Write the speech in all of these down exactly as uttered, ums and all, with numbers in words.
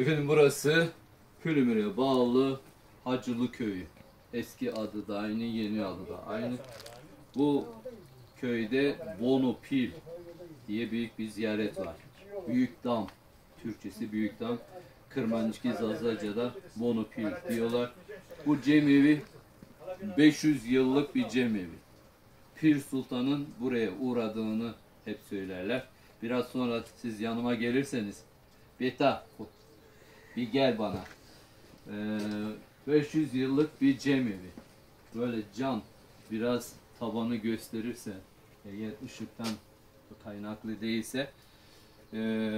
Efendim burası Pülümür'e bağlı Hacılı Köyü. Eski adı da aynı, yeni adı da aynı. Bu köyde Bonopil diye büyük bir ziyaret var. Büyük Dam, Türkçesi Büyük Dam. Kırmançki Zazaca'da Bonopil diyorlar. Bu cemevi beş yüz yıllık bir cemevi. Pir Sultan'ın buraya uğradığını hep söylerler. Biraz sonra siz yanıma gelirseniz, Beta bir gel bana. Ee, beş yüz yıllık bir cemevi. Böyle cam, biraz tabanı gösterirse, eğer ışıktan kaynaklı değilse, e,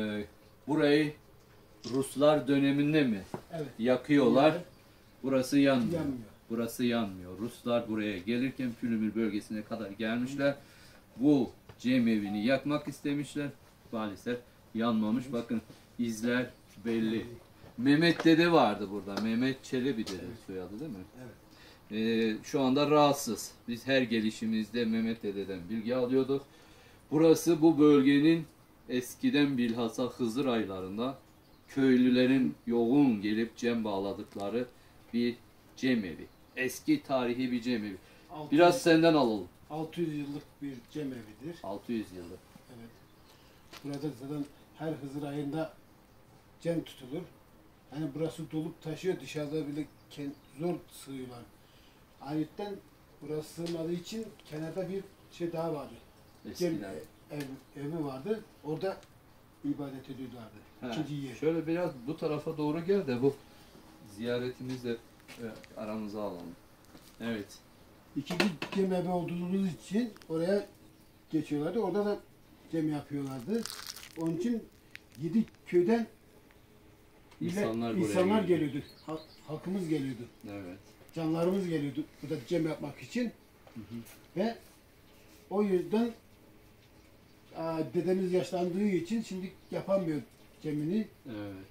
burayı Ruslar döneminde mi evet. yakıyorlar? Evet. Burası yanmıyor. yanmıyor. Burası yanmıyor. Ruslar buraya gelirken Pülümür bölgesine kadar gelmişler. Bu cemevini yakmak istemişler. Maalesef yanmamış. Bakın izler belli. Mehmet Dede vardı burada. Mehmet Çelebi Dede soyadı değil mi? Evet. Ee, şu anda rahatsız. Biz her gelişimizde Mehmet Dede'den bilgi alıyorduk. Burası bu bölgenin eskiden bilhassa Hızır aylarında köylülerin yoğun gelip cem bağladıkları bir cemevi. Eski tarihi bir cemevi. Biraz senden alalım. altı yüz yıllık bir cemevidir. altı yüz yıllık. Evet. Burada zaten her Hızır ayında cem tutulur. Yani burası dolup taşıyor, dışarıda bile zor sığıyorlar. Ayetten burası sığmadığı için kenarda bir şey daha vardı. Cem ev, evi vardı. Orada ibadet ediyorlardı. He. İkinci yer. Şöyle biraz bu tarafa doğru gel de bu ziyaretimizle aramıza alalım. Evet. İkinci cem evi olduğumuz için oraya geçiyorlardı. Orada da cem yapıyorlardı. Onun için yedi köyden İnsanlar, insanlar geliyordu. Halk, halkımız geliyordu. Evet. Canlarımız geliyordu burada cem yapmak için. Hı hı. Ve o yüzden a, dedemiz yaşlandığı için şimdi yapamıyor cemini. Evet.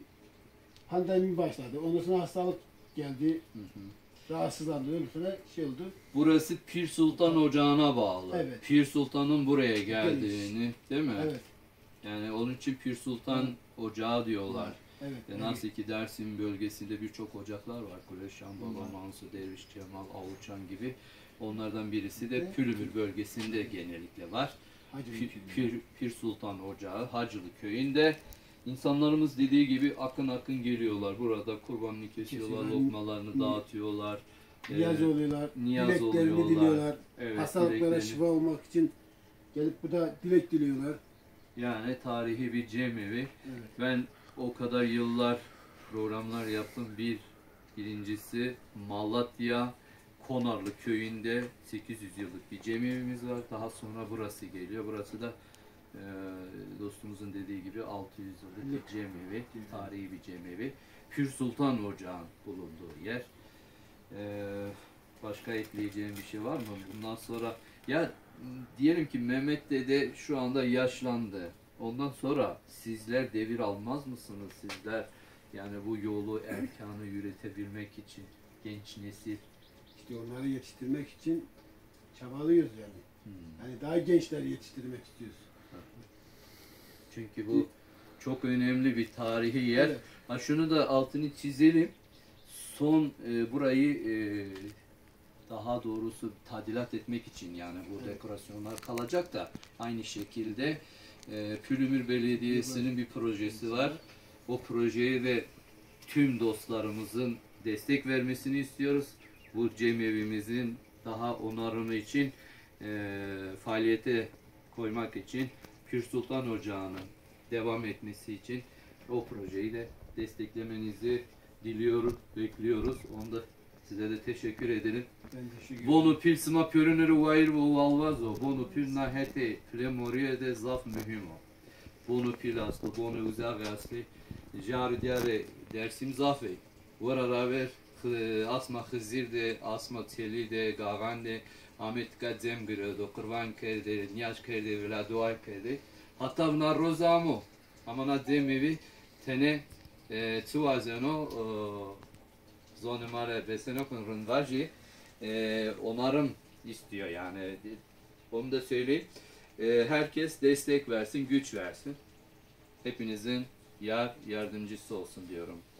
Pandemi başladı. Ondan sonra hastalık geldi. Hı hı. Rahatsızlandı. Ondan sonra şey oldu. Burası Pir Sultan Ocağı'na bağlı. Evet. Pir Sultan'ın buraya geldiğini, değil mi? Evet. Yani onun için Pir Sultan evet. Ocağı diyorlar. Evet. E nasıl ki Dersim bölgesinde birçok ocaklar var. Kureşan, Baba, Mansur, Derviş, Cemal, Avuçan gibi. Onlardan birisi de Pülümür bölgesinde genellikle var. Pir, Pir, Pir Sultan Ocağı, Hacılı Köyü'nde. İnsanlarımız dediği gibi akın akın geliyorlar. Burada kurbanını kesiyorlar, lokmalarını Ni dağıtıyorlar. Niyaz oluyorlar, niyaz dileklerini oluyorlar. diliyorlar. Evet, hastalıklara dileklerini... şifa olmak için gelip burada dilek diliyorlar. Yani tarihi bir cemevi. Evet. Ben o kadar yıllar programlar yaptım. Bir, birincisi Malatya Konarlı köyünde sekiz yüz yıllık bir cemevimiz var. Daha sonra burası geliyor. Burası da e, dostumuzun dediği gibi altı yüz yıllık bir cemevi. Tarihi bir cemevi. Pir Sultan Ocağı'nın bulunduğu yer. E, başka ekleyeceğim bir şey var mı? Bundan sonra ya diyelim ki Mehmet Dede şu anda yaşlandı. Ondan sonra sizler devir almaz mısınız? Sizler yani bu yolu erkanı yürütebilmek için genç nesil. İşte onları yetiştirmek için çabalıyoruz yani. Hmm. Yani daha gençler yetiştirmek istiyoruz. Çünkü bu çok önemli bir tarihi yer. Evet. Ha şunu da altını çizelim. Son e, burayı e, daha doğrusu tadilat etmek için yani bu evet. dekorasyonlar kalacak da aynı şekilde e, Pülümür Belediyesi'nin bir projesi var. O projeye de tüm dostlarımızın destek vermesini istiyoruz. Bu cemevimizin daha onarımı için e, faaliyete koymak için Pir Sultan Ocağı'nın devam etmesi için o projeyi de desteklemenizi diliyoruz, bekliyoruz. Onu da size de teşekkür ederim. Ben teşekkür ederim. Bonopil sma pörünürü vair ve valvazo. Bonopil nahete plemoriye de zaf mühimo. Bonopil aslı, bonu uzak aslı. Jar diyare dersim zafey. Var araver asma hızir de, asma teli de, gagan de, Ahmet Gadzem gırıdı, kurban kerde, niyaj kerde, vela dua kerde. Hatta bunlar rozamo. Ama na demevi tene tuvazeno zonumara besenokun rınvaji onarım istiyor yani. Onu da söyleyeyim. Herkes destek versin, güç versin. Hepinizin yar yardımcısı olsun diyorum.